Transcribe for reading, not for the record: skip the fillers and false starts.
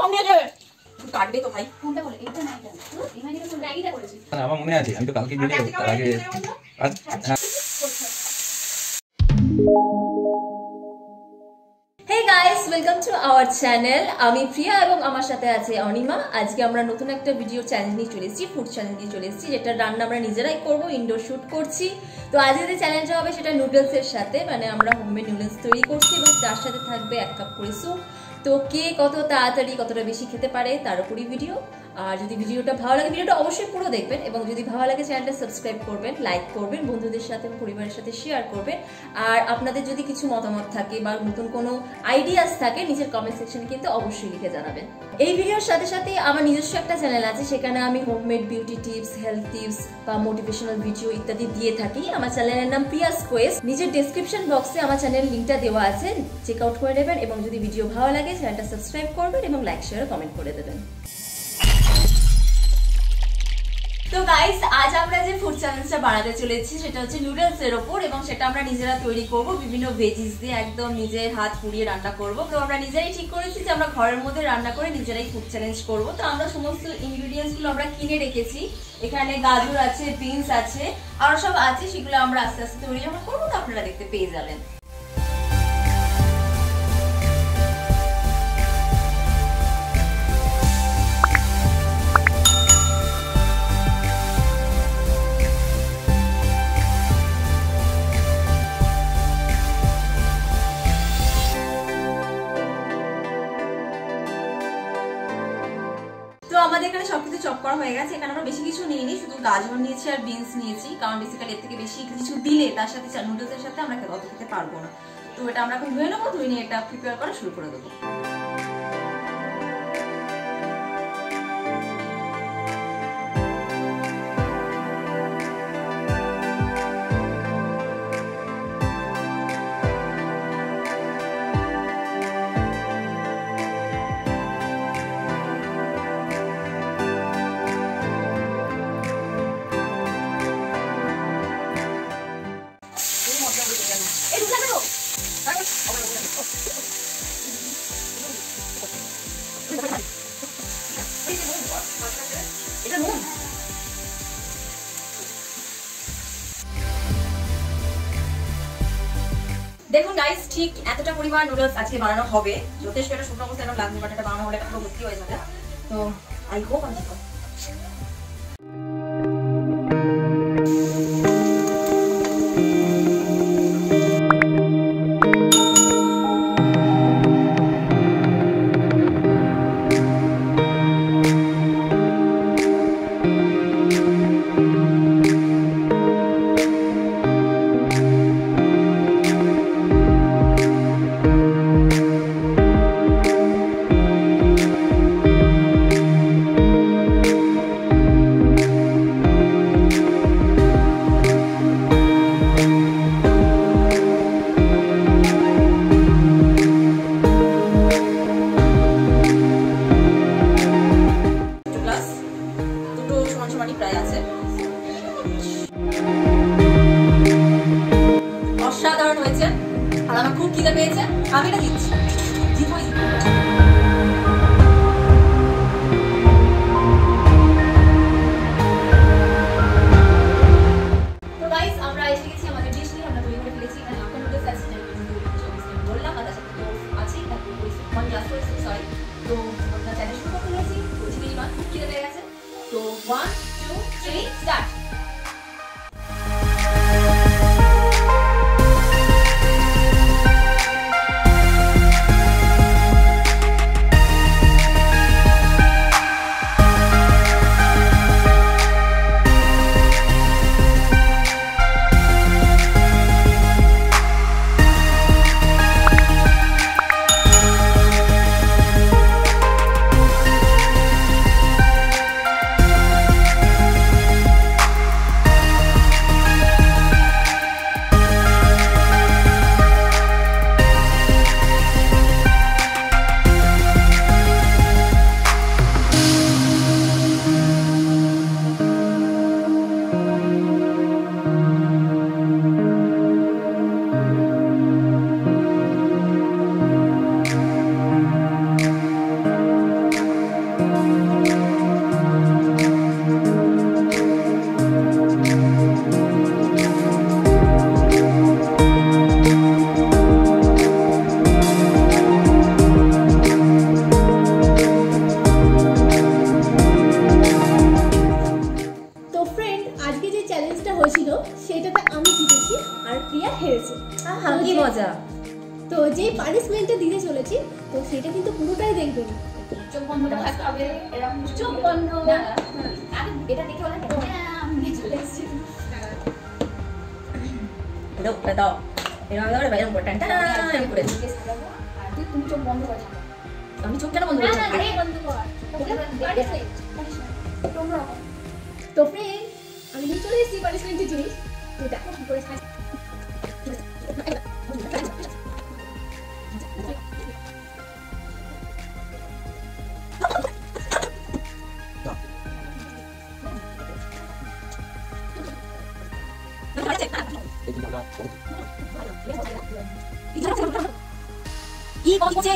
কম নিয়েছে কাটবে তো ভাই কোনটা বলে এটা না এটা ইমানি তো ম্যাগিটা করেছি আমার মনে আছে আমি তো কালকে ভিডিও তার আগে Hey guys, welcome to our channel. আমি প্রিয়া এবং আমার সাথে আছে অনিমা। আজকে আমরা নতুন একটা ভিডিও চ্যানেল নিয়ে চলে এসেছি, ফুড চ্যানেল নিয়ে চলে এসেছি, যেটা রান্না আমরা নিজেরাই করব, ইনডোর শুট করছি। তো আজকে যে চ্যালেঞ্জটা হবে সেটা নুডলসের সাথে, মানে আমরা হোমমেড নুডলস তৈরি করছি এবং তার সাথে থাকবে 1 কাপ করে স্যুপ। তো কে কত তাড়াতাড়ি কতটা বেশি খেতে পারে তার উপরই ভিডিও। আর যদি ভিডিওটা ভালো লাগে ভিডিওটা অবশ্যই পুরো দেখবেন, এবং যদি ভালো লাগে চ্যানেলটা সাবস্ক্রাইব করবেন, লাইক করবেন, বন্ধুদের সাথে পরিবারের সাথে শেয়ার করবেন। আর আপনাদের যদি কিছু মতামত থাকে বা নতুন কোনো আইডিয়াস থাকে নিচের কমেন্ট সেকশনে কিন্তু অবশ্যই লিখে জানাবেন। এই ভিডিওর সাথে সাথে আমার নিজস্ব একটা চ্যানেল আছে, সেখানে আমি homemade beauty tips, health tips বা মোটিভেশনাল ভিডিও ইত্যাদি দিয়ে থাকি। আমার চ্যানেলের নাম প্রিয়াস কোয়েস্ট। নিচের ডেসক্রিপশন বক্সে আমার চ্যানেল লিঙ্কটা দেওয়া আছে, চেক আউট করে নেবেন। এবং যদি ভিডিও ভালো লাগে চ্যানেলটা সাবস্ক্রাইব করবেন এবং লাইক শেয়ার কমেন্ট করে দেবেন। তো গাইস, আজ আমরা যে ফুড চ্যালেঞ্জটা বানাতে চলেছি সেটা হচ্ছে নুডলস এর উপর, এবং সেটা আমরা নিজেরা তৈরি করব বিভিন্ন ভেজিস দিয়ে, একদম নিজের হাত পুড়িয়ে রান্না করব। তো আমরা নিজেরাই ঠিক করেছি যে আমরা ঘরের মধ্যে রান্না করে নিজেরাই ফুড চ্যালেঞ্জ করব। তো আমরা সমস্ত ইনগ্রেডিয়েন্টস গুলো আমরা কিনে রেখেছি। এখানে গাজর আছে, বিনস আছে, আর সব আছে, সেগুলো আমরা আস্তে আস্তে তৈরি যখন করবো তো আপনারা দেখতে পেয়ে যাবেন। তো আমাদের এখানে সবকিছু চপ করা হয়ে গেছে। এখানে আমরা বেশি কিছু নিইনি, শুধু গাজর নিয়েছি আর বিনস নিয়েছি, কারণ বেসিক্যালি এর থেকে বেশি কিছু দিলে তার সাথে নুডলসের সাথে আমরা অত খেতে পারবো না। তো এটা আমরা এখন ধুয়ে নেবো, ধুয়ে নিয়ে এটা প্রিপেয়ার করা শুরু করে দেবো। দেখুন গাইস, ঠিক এতটা পরিমাণ নুডলস আজকে বানানো হবে, যথেষ্ট একটা শুকনো অবস্থায় এরকম লাগবে, বাট এটা বানানো হলে পুরো ভর্তি হয়ে যাবে। তো আই হোপ আমি ঠিক অসাধারণ হয়েছে। আর আমার খুব খিদে পেয়েছে, আমি এটা দিচ্ছি। তো গাইস, আমরা এসে গেছি আমাদের ডিশ নিয়ে। আমরা তৈরি করে ফেলেছি। এখানে হাফ নুডলস আছে, বললাম, আর তার সাথে তো আছেই, তারপর 1 গ্লাস করে সরি। তো আমরা চ্যালেঞ্জ শুরু করতে গেছি, বুঝলেই না, খুব খিদে পেয়ে গেছে। তো 1 2 3 স্টার্ট। পানিশমেন্টটা দিতে চলেছি, তো সেটা কিন্তু পুরোটাই দেখবেন। চোখ বন্ধ করে থাকতে হবে, এরকম চোখ বন্ধ। না আরে এটা দেখে বলে আমি নিয়ে চলে এসেছি। এটা দাও এরকম দাও এরকম করে টান টান করে দিকে সাজাবো আর তুমি চোখ বন্ধ করে থাকো। আমি চোখ কেন বন্ধ না করছি? না আরে বন্ধ কর। তো ফ্রেন্ড, আমি নিয়ে চলে এসেছি পানিশমেন্টের জিনিস। তো দেখো কি করে সাজ। কি করছে?